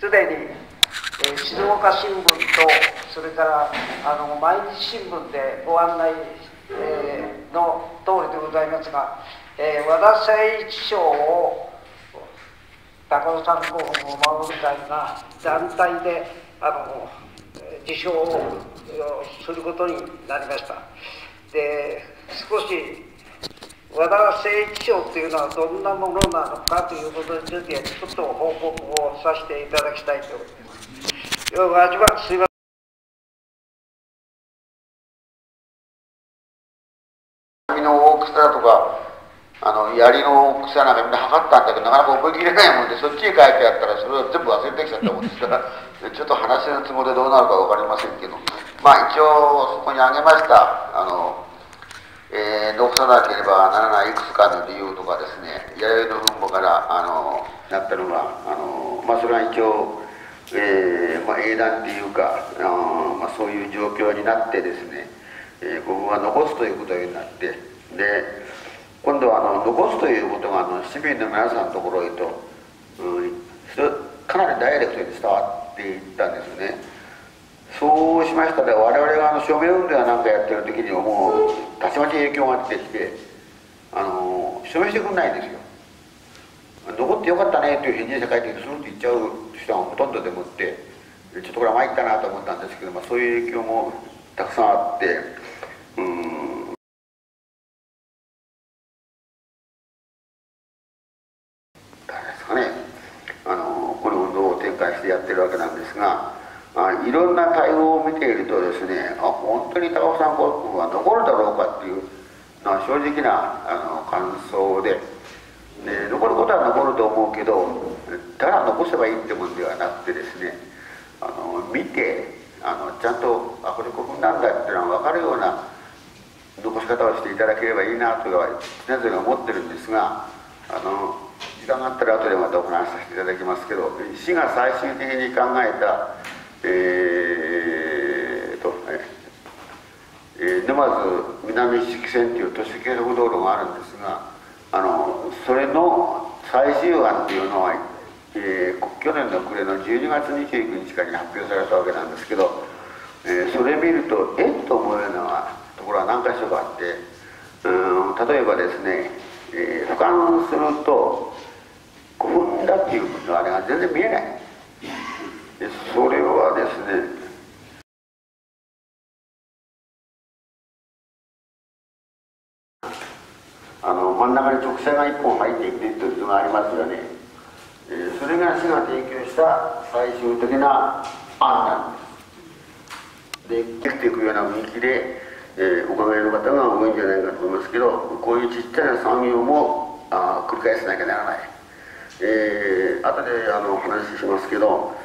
すでに、静岡新聞とそれから毎日新聞でご案内、の通りでございますが、和田誠一賞を高尾山候補を守る会が団体で受賞をすることになりました。で、少し和田誠一賞というのはどんなものなのかということについてちょっと報告をさせていただきたいと思います。すいません。 網の大きさとか槍の大きさなんかみんな測ったんだけど、なかなか覚えきれないもんで、そっちへ書いてあったらそれを全部忘れてきちゃったもんですからちょっと話のつもりでどうなるか分かりませんけど、まあ一応そこに挙げました残さなければならないいくつかの理由とかですね、弥生の分母からなったのがそれは一応、英断っていうかそういう状況になってですね、ここが残すということになって、で今度は残すということが市民の皆さんのところへと、かなりダイレクトに伝わっていったんですよね。そうしましたら我々が署名運動やなんかやってる時にはもうたちまち影響が出てきて署名してくんないんですよ。残ってよかったねという返事で書いてスルッと言っちゃう人がほとんどでもって、ちょっとこれは参ったなと思ったんですけど、そういう影響もたくさんあって、誰ですかね、この運動を展開してやってるわけなんですが、いろんな対応を見ているとですね、本当に高尾山高校が残るだろうかっていうのは正直な感想で、残ることは残ると思うけど、ただ残せばいいってもんではなくてですね、見てちゃんとこれ古墳なんだっていうのが分かるような残し方をしていただければいいなとは常々思ってるんですが、時間があったら後でまたお話しさせていただきますけど、市が最終的に考えた沼津南式線という都市計測道路があるんですが、それの最終案というのは、去年の暮れの12月29日からに発表されたわけなんですけど、それ見るとと思うようなところは何か所かあって、例えばですね、俯瞰すると古墳だっていうのはあれが全然見えない。それはですね、真ん中に直線が1本入っていくという図がありますよね。それが市が提供した最終的な案なんです。で、生きていくような雰囲気で、お考えの方が多いんじゃないかと思いますけど、こういうちっちゃな産業も繰り返さなきゃならない。後でお話ししますけど、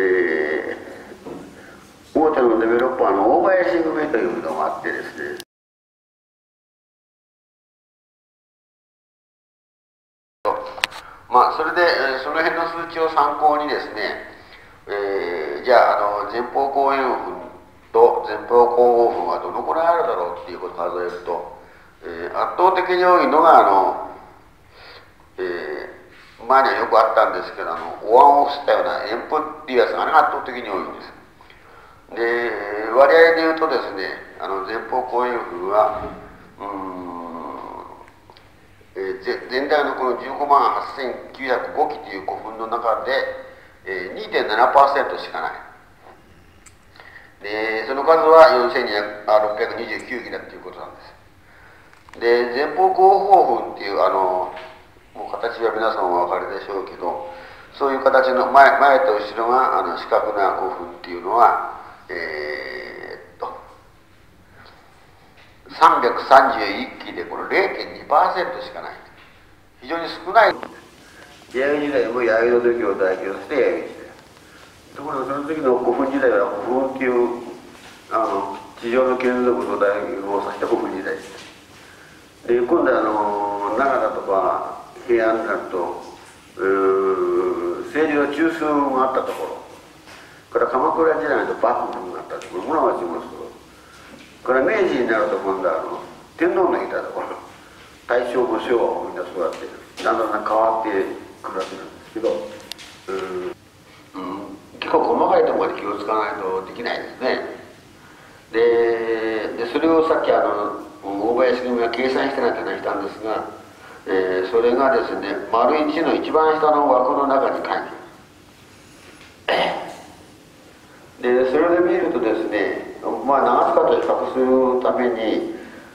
大手のデベロッパーの大林組というのがあってですね、それで、その辺の数値を参考にですね、じゃあ前方後円墳と前方後方墳はどのくらいあるだろうっていうことを数えると、圧倒的に多いのが前にはよくあったんですけどお椀を吸ったような円墳っていうやつが圧倒的に多いんです。で、割合で言うとですね、前方後円墳は全体のこの15万8905基という古墳の中で、2.7% しかない。で、その数は4629基だということなんです。で、前方後方墳っていうもう形は皆さんお分かりでしょうけど、そういう形の前と後ろが四角な古墳っていうのは331基でこれ 0.2% しかない。非常に少ない。弥生時代も弥生の時を代表して弥生時代。ところがその時の古墳時代は古墳っていう地上の建造物を代表させた古墳時代です。で、今度は奈良だとか平安だと政治の中枢があったところから鎌倉時代の幕府があったところ、室町もそうから明治になると今度は天皇のいたところ、大正武将はみんなそうやってだんだん変わってくるわけなんですけど、 構細かいところまで気を使わないとできないですね。でそれをさっき大林組が計算してなんて話したんですが、それがですね、丸1の一番下の枠の中に書いてある。でそれで見るとですね、長塚と比較するために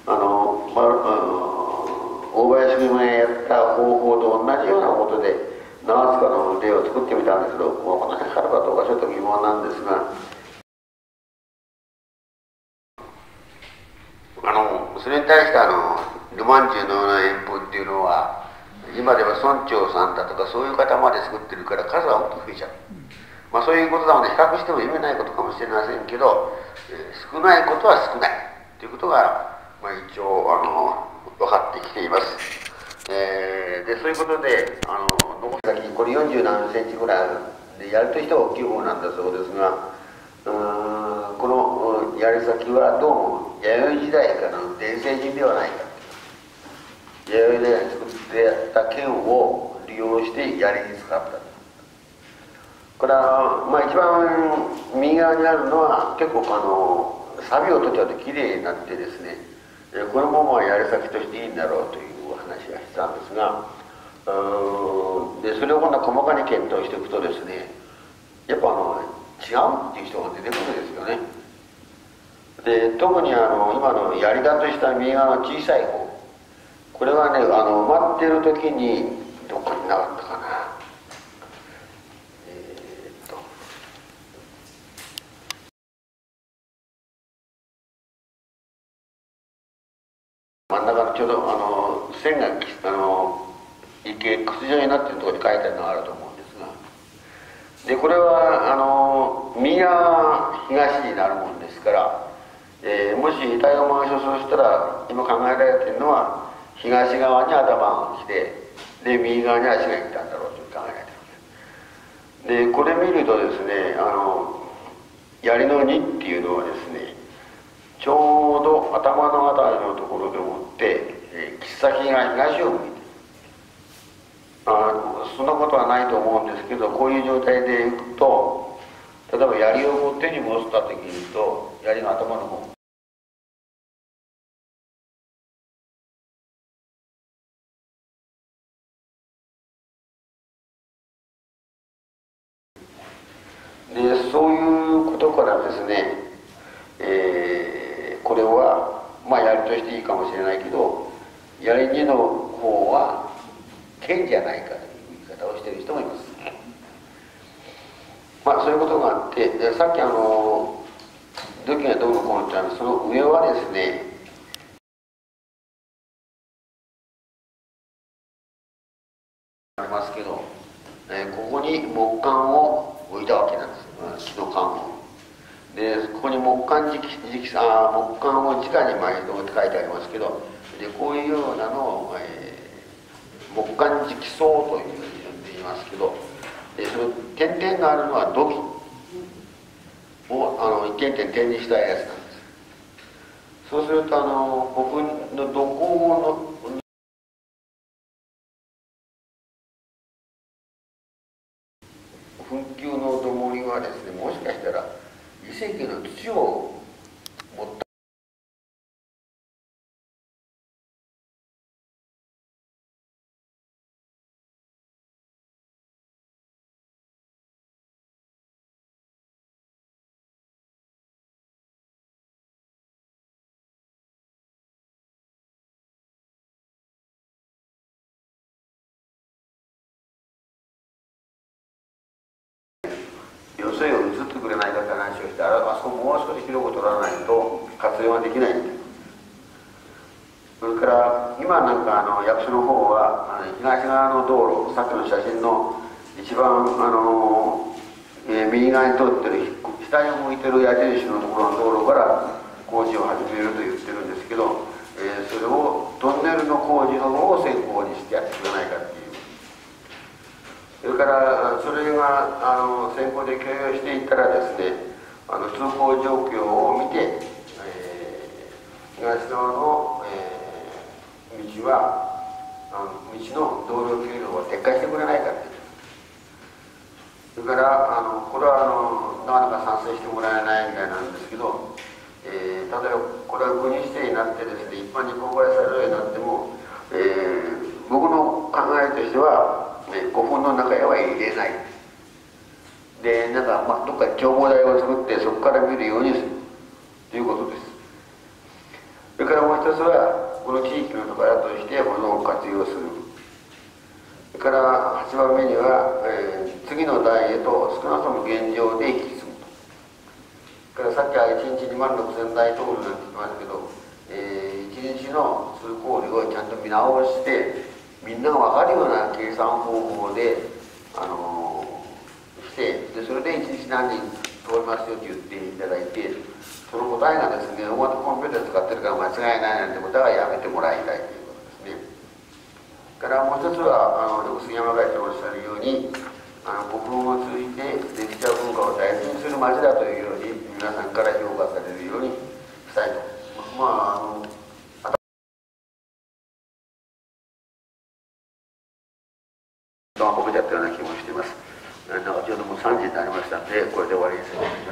大林組がやった方法と同じようなことで長塚の例を作ってみたんですけど、この辺からかどうかちょっと疑問なんですが、それに対してルマンチューのような演風っていうのは今では村長さんだとかそういう方まで作ってるから数はもっと増えちゃう。そういうことなので比較しても意味ないことかもしれませんけど、少ないことは少ないということが、一応分かってきています。でそういうことで残す先これ40何センチぐらいあるで、やるとしては大きい方なんだそうですが、この槍先はどうも弥生時代からの伝承人ではないか。弥生時代に作ってた剣を利用して槍に使った。これは一番右側にあるのは結構錆を取っちゃうときれいになってですね、このまま槍先としていいんだろうという話がしたんですが、でそれを今度は細かに検討していくとですね、やっぱ違うっていう人が出てくるんですよね。で特に今の槍だとした右側の小さい方、これはね埋まってる時にどこになかったかな、真ん中のちょうど線が筒状になっているところに書いてあるのがあると思うんですが、でこれは右側が東になるもんですから、もし遺体を回収するしたら今考えられているのは東側に頭が来て、で右側に足が行ったんだろうと考えられている。でこれ見るとですね、槍の2っていうのはですね、ちょうど頭のあたりのところでもって、切っ先が東を向いている。そんなことはないと思うんですけど、こういう状態でいくと、例えば槍を手に持った時に言うと槍の頭の方、でそういうことからですね、これは槍としていいかもしれないけど、槍2の方は剣じゃないかという言い方をしている人もいます。そういうことがあって、でさっき土器がどうのこうのってその上はですね、ありますけど、ここに木管を置いたわけなんです。木の管を。でここに木管を直に埋蔵って書いてありますけど、でこういうようなのを、木管直層というふうに呼んでいますけど、でその点々があるのは土器を一点点点にしたやつなんです。そうすると僕の土工の墳丘の土盛りはですね、もしかしたら遺跡の土を持った余生を移ってくれないかって話をして、あそこもう少し広く取らないと活用ができない。それから今なんか役所の方は東側の道路、さっきの写真の一番右側に通ってる下に向いてる矢印のところの道路から工事を始めると言ってるんですけど、それをトンネルの工事の方を先行にしてやってくれないかっていう。それからそれが先行で共有していったらですね、通行状況を見て、東側の、道は道の道路経路を撤回してくれないかっていう。 それからこれはなかなか賛成してもらえないみたいなんですけど、例えばこれは国指定になってですね、一般に公開されるようになっても、僕の考えとしては、古墳の中へは入れない。で、なんか、どっかに眺望台を作ってそこから見るようにするということです。それからもう一つは、この地域の宝としてものを活用する。それから8番目には、次の代へと少なくとも現状で引き継ぐと。それからさっきは1日2万6,000台通るなんて言ってましたけど、1日の通行量をちゃんと見直して、みんなが分かるような計算方法で、してで、それで1日何人通りますよと言っていただいて、その答えがですね、大型コンピューター使ってるから間違いないなんてことはやめてもらいたいということですね。からもう一つは杉山会長おっしゃるように、古墳を通じて歴史や文化を大事にする町だというように皆さんから評価されるようにしたいと。ボケちゃったような気もしています。なんかちょうどもう3時になりましたので、これで終わりにする。